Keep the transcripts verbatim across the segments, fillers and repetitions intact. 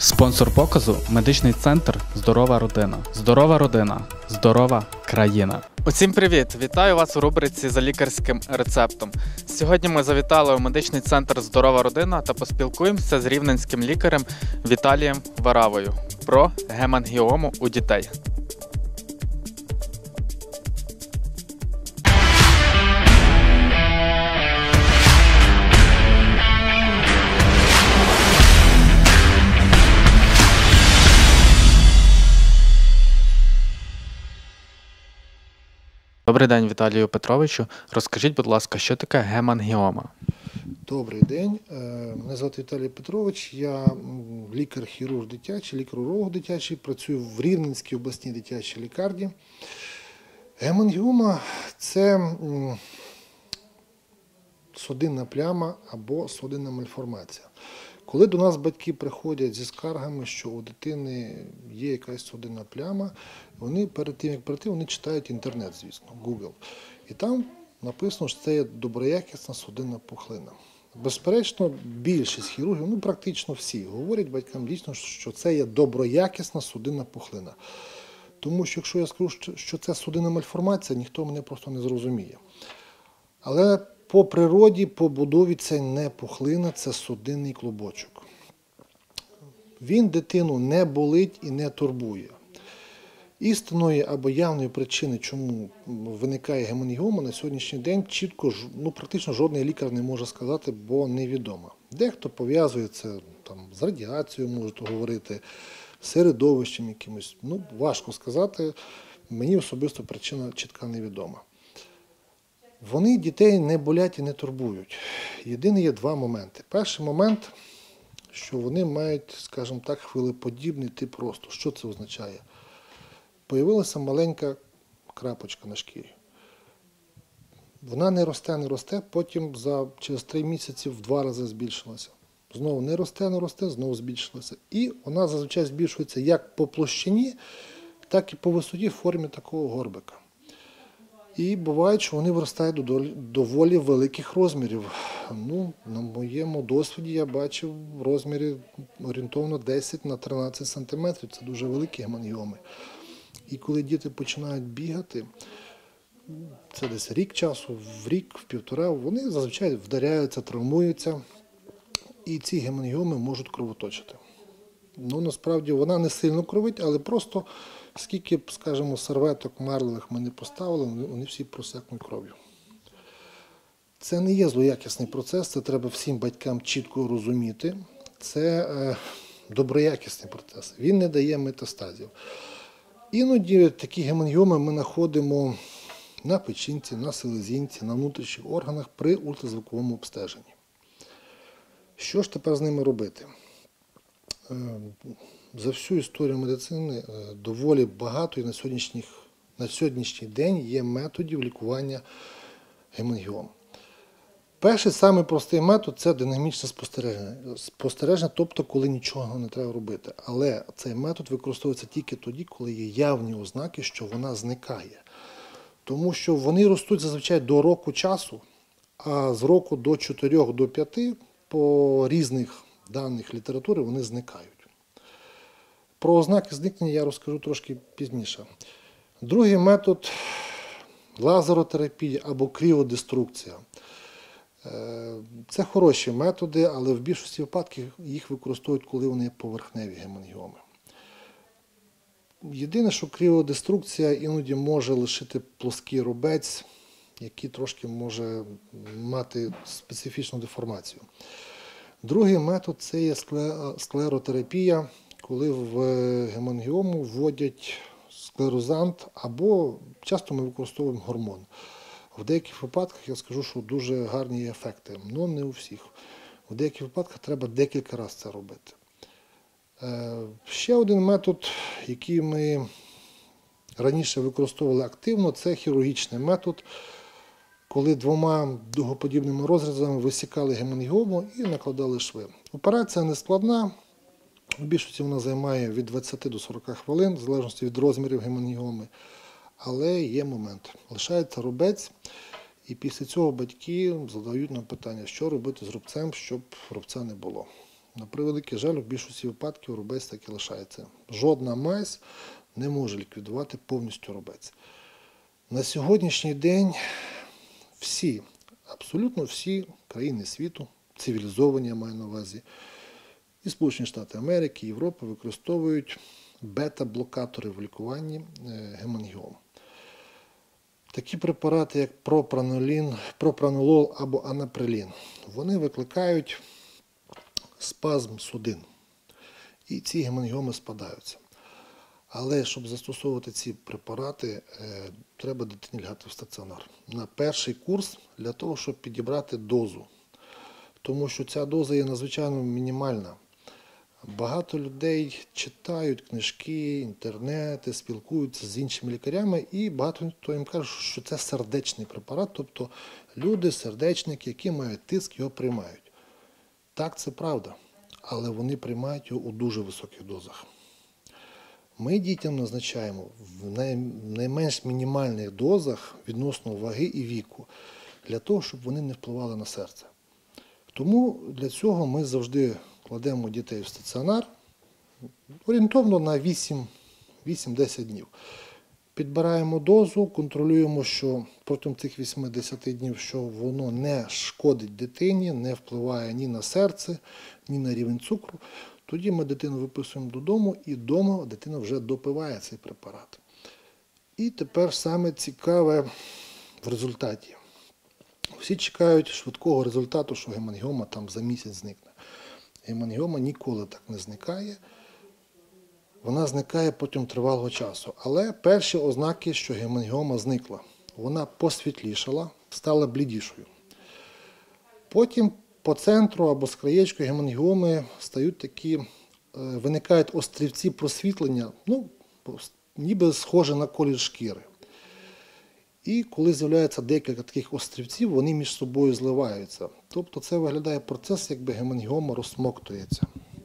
Спонсор показу – медичний центр «Здорова родина». Здорова родина – здорова країна. Усім привіт! Вітаю вас у рубриці «За лікарським рецептом». Сьогодні ми завітали у медичний центр «Здорова родина» та поспілкуємося з рівненським лікарем Віталієм Варавою про гемангіому у дітей. Добрий день, Віталію Петровичу. Розкажіть, будь ласка, що таке гемангіома? Добрий день. Мене звати Віталій Петрович. Я лікар-хірург дитячий, лікар-уролог дитячий, працюю в Рівненській обласній дитячій лікарні. Гемангіома – це судинна пляма або судинна мальформація. Коли до нас батьки приходять зі скаргами, що у дитини є якась судинна пляма, вони перед тим, як прийти, вони читають інтернет, звісно, Google. І там написано, що це є доброякісна судинна пухлина. Безперечно, більшість хірургів, ну практично всі, говорять батькам дійсно, що це є доброякісна судинна пухлина. Тому що якщо я скажу, що це судинна мальформація, ніхто мене просто не зрозуміє. Але по природі, по будові це не пухлина, це судинний клубочок. Він дитину не болить і не турбує. Істинної або явної причини, чому виникає гемангіома, на сьогоднішній день чітко, ну, практично жодний лікар не може сказати, бо невідомо. Дехто пов'язує це там, з радіацією, можуть говорити, з середовищем якимось. Ну, важко сказати, мені особисто причина чітка невідома. Вони дітей не болять і не турбують. Єдине є два моменти. Перший момент, що вони мають, скажімо так, хвилеподібний тип росту. Що це означає? Появилася маленька крапочка на шкірі. Вона не росте, не росте, потім за, через три місяці в два рази збільшилася. Знову не росте, не росте, знову збільшилася. І вона зазвичай збільшується як по площині, так і по висоті в формі такого горбика. І буває, що вони виростають до доволі великих розмірів. Ну, на моєму досвіді я бачив в розмірі орієнтовно десять на тринадцять сантиметрів. Це дуже великі гемангіоми. І коли діти починають бігати, це десь рік часу, в рік, в півтора, вони зазвичай вдаряються, травмуються, і ці гемангіоми можуть кровоточити. Ну, насправді, вона не сильно кровить, але просто скільки, скажімо, серветок марлевих ми не поставили, вони всі просякнуть кров'ю. Це не є злоякісний процес, це треба всім батькам чітко розуміти. Це е, доброякісний процес, він не дає метастазів. Іноді такі гемангіоми ми знаходимо на печінці, на селезінці, на внутрішніх органах при ультразвуковому обстеженні. Що ж тепер з ними робити? За всю історію медицини доволі багато і на сьогоднішній, на сьогоднішній день є методів лікування гемангіом. Перший, самий простий метод – це динамічне спостереження. Спостереження, тобто, коли нічого не треба робити. Але цей метод використовується тільки тоді, коли є явні ознаки, що вона зникає. Тому що вони ростуть зазвичай до року часу, а з року до чотирьох до п'яти по різних даних літератури вони зникають. Про ознаки зникнення я розкажу трошки пізніше. Другий метод – лазеротерапія або кріодеструкція. Це хороші методи, але в більшості випадків їх використовують, коли вони поверхневі гемангіоми. Єдине, що кріодеструкція іноді може лишити плоский рубець, який трошки може мати специфічну деформацію. Другий метод – це є склеротерапія, коли в гемангіому вводять склерозант або часто ми використовуємо гормон. В деяких випадках я скажу, що дуже гарні ефекти, але не у всіх. В деяких випадках треба декілька разів це робити. Ще один метод, який ми раніше використовували активно, це хірургічний метод, коли двома дугоподібними розрізами висікали гемангіому і накладали шви. Операція не складна, в більшості вона займає від двадцяти до сорока хвилин, в залежності від розмірів гемангіоми. Але є момент. Лишається рубець, і після цього батьки задають нам питання, що робити з рубцем, щоб рубця не було. На превеликий жаль, в більшості випадків рубець так і лишається. Жодна мазь не може ліквідувати повністю рубець. На сьогоднішній день всі, абсолютно всі країни світу, цивілізовані, я маю на увазі, і Сполучені Штати Америки, і Європи використовують бета-блокатори в лікуванні гемангіом. Такі препарати, як пропранолін, пропранолол або анаприлін, вони викликають спазм судин. І ці гемангіоми спадаються. Але щоб застосовувати ці препарати, треба дитині лягати в стаціонар. На перший курс для того, щоб підібрати дозу. Тому що ця доза є надзвичайно мінімальна. Багато людей читають книжки, інтернети, спілкуються з іншими лікарями і багато хто їм каже, що це сердечний препарат, тобто люди, сердечники, які мають тиск, його приймають. Так, це правда, але вони приймають його у дуже високих дозах. Ми дітям назначаємо в найменш мінімальних дозах відносно ваги і віку, для того, щоб вони не впливали на серце. Тому для цього ми завжди кладемо дітей в стаціонар орієнтовно на вісім-десять днів. Підбираємо дозу, контролюємо, що протягом цих вісімдесят днів, що воно не шкодить дитині, не впливає ні на серце, ні на рівень цукру. Тоді ми дитину виписуємо додому і вдома дитина вже допиває цей препарат. І тепер саме цікаве в результаті. Всі чекають швидкого результату, що гемангіома там за місяць зникне. Гемангіома ніколи так не зникає. Вона зникає протягом тривалого часу. Але перші ознаки, що гемангіома зникла. Вона посвітлішала, стала блідішою. Потім по центру або з краєчкою гемангіоми стають такі, виникають острівці просвітлення, ну, ніби схоже на колір шкіри. І коли з'являється декілька таких острівців, вони між собою зливаються. Тобто це виглядає процес, якби гемангіома розсмоктується.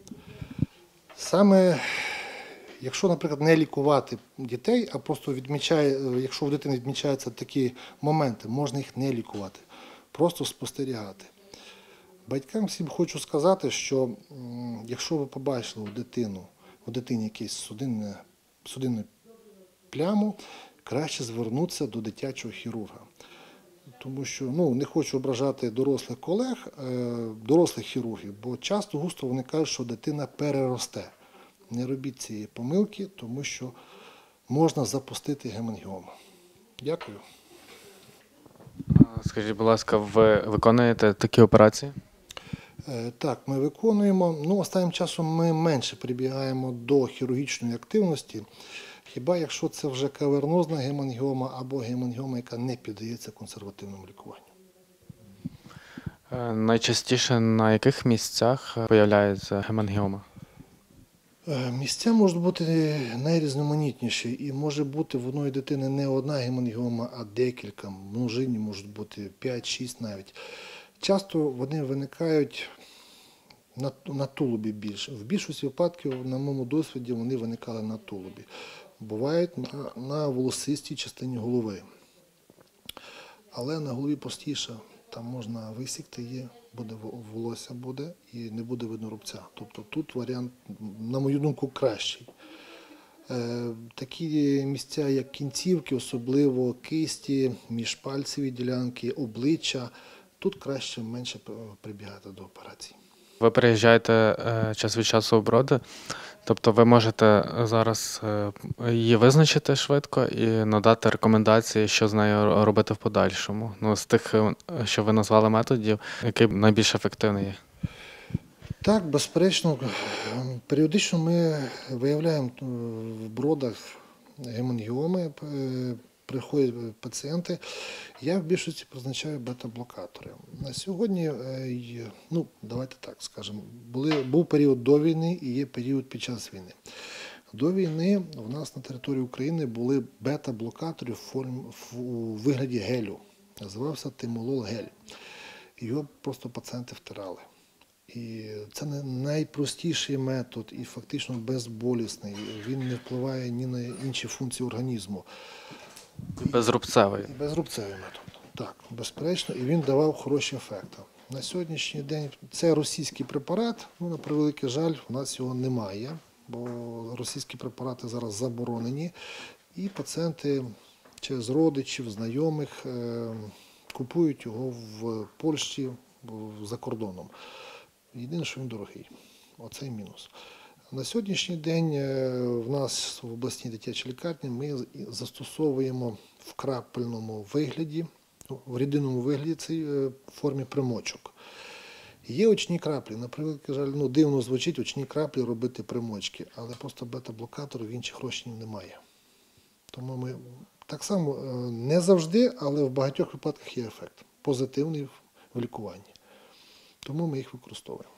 Саме, якщо, наприклад, не лікувати дітей, а просто відмічає, якщо в дитини відмічаються такі моменти, можна їх не лікувати, просто спостерігати. Батькам всім хочу сказати, що якщо ви побачили у дитину, у дитині якусь судинну, судинну пляму, краще звернутися до дитячого хірурга. Тому що, ну, не хочу ображати дорослих колег, дорослих хірургів, бо часто густо вони кажуть, що дитина переросте. Не робіть цієї помилки, тому що можна запустити гемангіому. Дякую. Скажіть, будь ласка, ви виконуєте такі операції? Так, ми виконуємо. Ну, останнім часом ми менше прибігаємо до хірургічної активності, хіба якщо це вже кавернозна гемангіома або гемангіома, яка не піддається консервативному лікуванню. Найчастіше на яких місцях появляється гемангіома? Місця можуть бути найрізноманітніші, і може бути в одної дитини не одна гемангіома, а декілька, множинні можуть бути п'ять-шість навіть. Часто вони виникають на, на тулубі більше. В більшості випадків, на моєму досвіді, вони виникали на тулубі. Бувають на, на волосистій частині голови. Але на голові простіше. Там можна висікти її, буде волосся буде і не буде видно рубця. Тобто тут варіант, на мою думку, кращий. Е, такі місця, як кінцівки, особливо кисті, міжпальцеві ділянки, обличчя, тут краще менше прибігати до операцій. Ви приїжджаєте е, час від часу в Броди, тобто ви можете зараз е, її визначити швидко і надати рекомендації, що з нею робити в подальшому. Ну, з тих, що ви назвали методів, який найбільш ефективний є? Так, безперечно. Періодично ми виявляємо в Бродах гемангіоми, приходять пацієнти. Я в більшості призначаю бета-блокатори. На сьогодні, ну, давайте так скажемо, були, був період до війни і є період під час війни. До війни в нас на території України були бета-блокатори у вигляді гелю. Називався тимолол-гель. Його просто пацієнти втирали. І це найпростіший метод і фактично безболісний. Він не впливає ні на інші функції організму. Безрубцевий. Безрубцевий метод, так, безперечно. І він давав хороші ефекти. На сьогоднішній день це російський препарат, ну, на превеликий жаль, у нас його немає, бо російські препарати зараз заборонені, і пацієнти через родичів, знайомих е, купують його в Польщі, в- за кордоном. Єдине, що він дорогий. Оцей мінус. На сьогоднішній день е, в нас в обласній дитячій лікарні ми застосовуємо в крапельному вигляді, ну, в рідинному вигляді цій е, в формі примочок. Є очні краплі, на превеликий жаль, ну, дивно звучить очні краплі робити примочки, але просто бета-блокаторів інших розчинів немає. Тому ми так само е, не завжди, але в багатьох випадках є ефект позитивний в лікуванні. Тому ми їх використовуємо.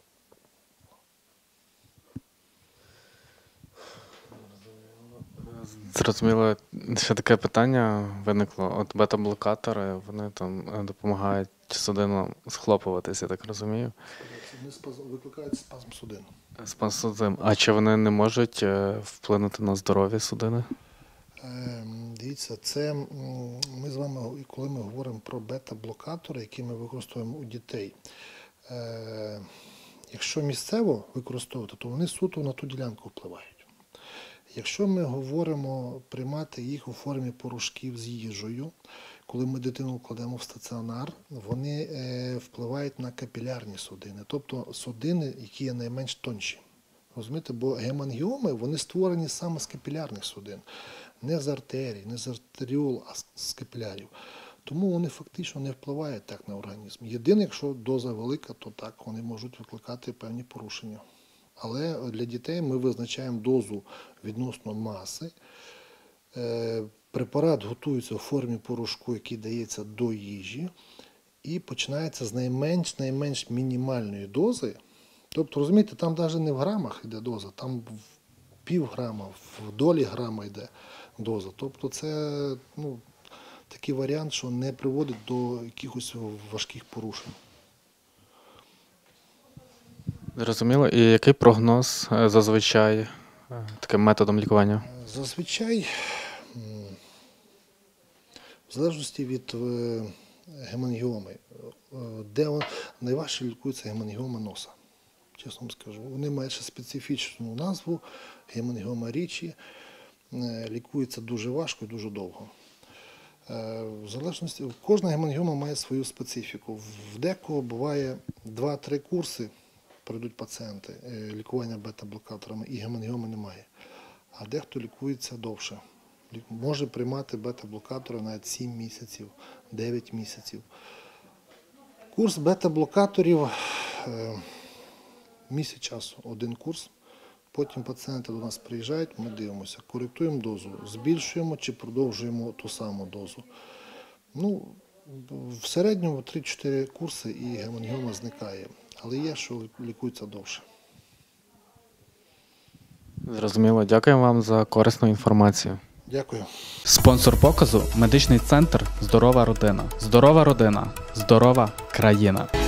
Зрозуміло, ще таке питання виникло. От бета-блокатори, вони там е, допомагають судинам схлопуватися, я так розумію. Вони спаз- викликають спазм судин. Спасибо. А чи вони не можуть е, вплинути на здоров'я судини? Е, Дивіться, це м, ми з вами, коли ми говоримо про бета-блокатори, які ми використовуємо у дітей, е, якщо місцево використовувати, то вони суто на ту ділянку впливають. Якщо ми говоримо приймати їх у формі порошків з їжею, коли ми дитину кладемо в стаціонар, вони е, впливають на капілярні судини, тобто судини, які є найменш тонші. Розумієте, бо гемангіоми, вони створені саме з капілярних судин, не з артерій, не з артеріол, а з- з капілярів. Тому вони фактично не впливають так на організм. Єдине, якщо доза велика, то так, вони можуть викликати певні порушення. Але для дітей ми визначаємо дозу відносно маси. Е, Препарат готується у формі порошку, який дається до їжі, і починається з найменш, найменш мінімальної дози. Тобто, розумієте, там навіть не в грамах йде доза, там в пів грама, в долі грама йде доза. Тобто це ну, такий варіант, що не приводить до якихось важких порушень. Зрозуміло. І який прогноз е, зазвичай е, таким методом лікування? Зазвичай, м, в залежності від е, гемангіоми, е, де вон- найважче лікується гемангіома носа. Чесно вам скажу. Вони мають ще специфічну назву гемангіома річі, е, лікується дуже важко і дуже довго. Е, В залежності, кожна гемангіома має свою специфіку. В декого буває два-три курси, прийдуть пацієнти, е, лікування бета-блокаторами, і гемангіоми немає. А дехто лікується довше. Лі- Може приймати бета-блокатори навіть сім місяців, дев'ять місяців. Курс бета-блокаторів е, місяць часу, один курс. Потім пацієнти до нас приїжджають, ми дивимося, коректуємо дозу, збільшуємо чи продовжуємо ту саму дозу. Ну, в середньому три-чотири курси і гемангіома зникає. Але є, що лікується довше. Зрозуміло. Дякую вам за корисну інформацію. Дякую. Спонсор показу – медичний центр «Здорова родина». Здорова родина – здорова країна.